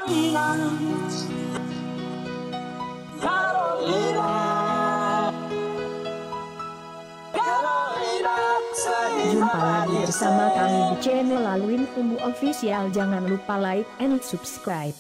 Jumpa lagi bersama kami di channel Laluin Kumbu Official. Jangan lupa like and subscribe.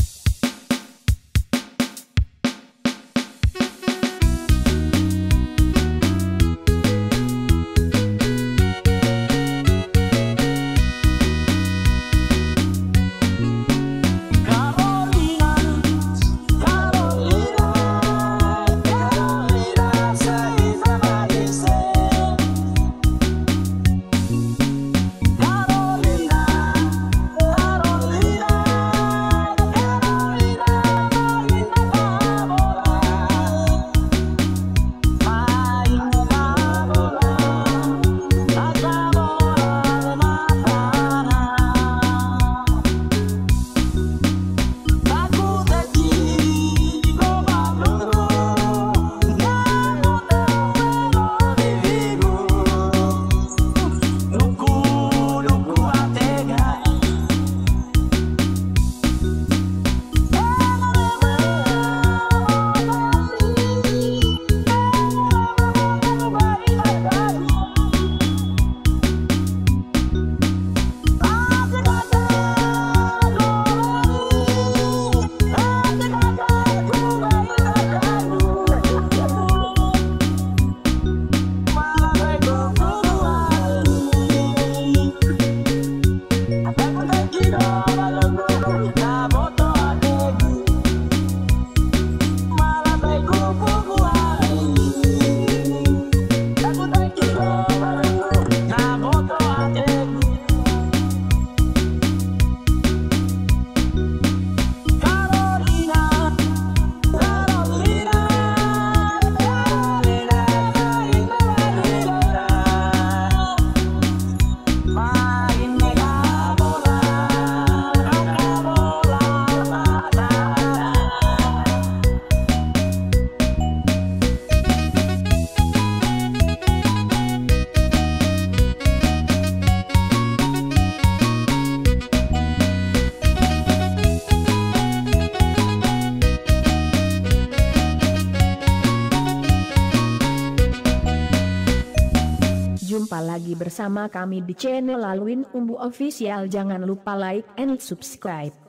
Jumpa lagi bersama kami di channel Laluin Kumbu Official. Jangan lupa like and subscribe.